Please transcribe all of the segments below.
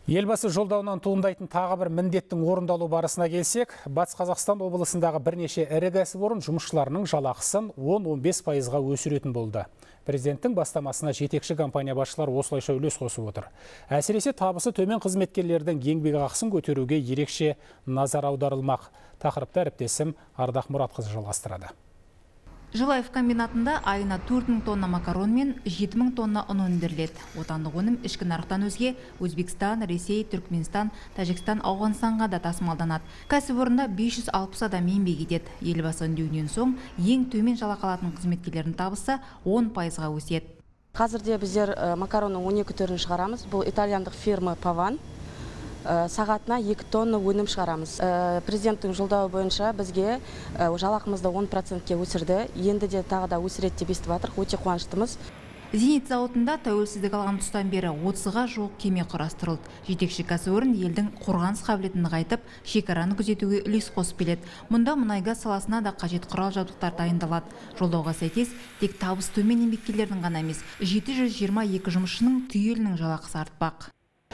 Елбасы жолдауынан туындайтын тағы бір міндеттің орындалу барысына келсек, Батыс Қазақстан облысындағы бірнеше ірі кәсіпорын жұмысшыларының жалақысын 10-15%-ға өсіретін болды. Президенттің бастамасына жетекші компания басшылары осылайша үлес қосып отыр. Әсіресе табысы төмен қызметкерлердің еңбекақысын көтеруге ерекше назар аударылмақ. Тақырыпты әріптесім Ардақ Мұратқызы жалғастырады. Жылаев комбинатында айына 4000 тонна макарон мен 7000 тонна ұн өндіріледі. Отандық өнім ішкі нарықтан өзге Өзбекстан, Ресей, Түркменстан, Тәжікстан, Ауғанстанға да тасымалданады. Кәсіпорында 560 адам еңбек етеді. Елбасы үндеуінен соң ең төмен жалақы алатын қызметкерлердің табысы 10%-ға өседі. Қазірде біздер макаронның 12 түрін шығарамыз. Бұл итальяндық фирма Паван. Сағатына 2 тонна өнім шығарамыз. Президенттің жолдауы бойынша бізге жалақымызды 10%-ке өсірді. Енді де тағы да өсіреді деп естіп жатырмыз. Өте қуаныштымыз. Зенит зауытында тәуелсіздік алған тұстан бері 30-ға жуық кеме құрастырылды. Жетекші кәсіпорын елдің қорғаныс қабілетін нығайтып, шекараны күзетуге үлес қосып келеді. Мұнда мұнай-газ саласына да қажет құрал-жабдықтар дайындалады. Жолдауға сәйкес, тек табысы төмен еңбеккерлердің ғана емес, 722 жұмысшының түйелінің жалақысы артпақ.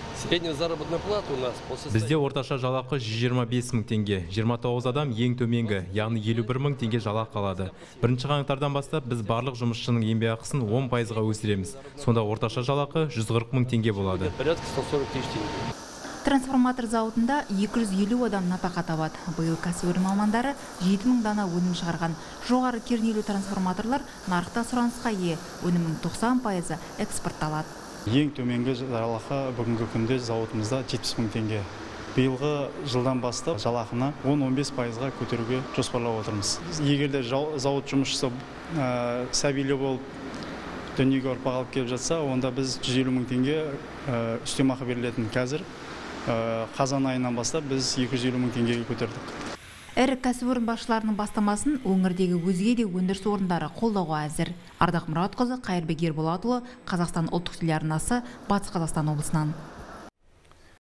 Бізде орташа жалақы 125 мың теңге, 29 адам ең төменгі, яғни 51 мың теңге жалақы алады. 1 қаңтардан бастап біз барлық жұмысшының еңбекақысын 10%-ға өсіреміз. Сонда орташа жалақы 140 мың теңге болады. Трансформатор зауытында 250 адам напақа табады. Биыл кәсіпорын мамандары 7000 дана өнім шығарған. Жоғары кернеулі трансформаторлар нарықта сұранысқа ие. Өнімнің 90%-ы экспортталады. Ең төменгі жалақы бүгінгі күнде зауытымызда 70 мың теңге. Биылғы жылдан бастап жалақыны 10-15%-ға көтеруге жоспарлап отырмыз. Егерде зауыт жұмысшысы сәбилі болып дүниеге ұрпақ алып келіп жатса, онда біз 150 мың теңге үстемақы берілетін. Қазір қазан айынан бастап біз 250 мың теңгеге көтердік. Әрі кәсіпорын басшыларының бастамасын өңірдегі өзге де өндіріс орындары қолдауға әзір. Ардақ Мұратқызы, Қайырбек Ерболатұлы, Қазақстан ұлттық телеарнасы, Батыс Қазақстан облысынан.